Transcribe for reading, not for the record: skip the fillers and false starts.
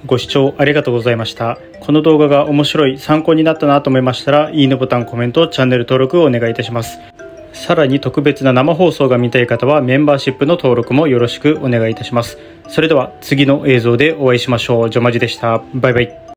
ご視聴ありがとうございました。この動画が面白い、参考になったなと思いましたら、いいねボタン、コメント、チャンネル登録をお願いいたします。さらに特別な生放送が見たい方はメンバーシップの登録もよろしくお願いいたします。それでは次の映像でお会いしましょう。ジョマジでした。バイバイ。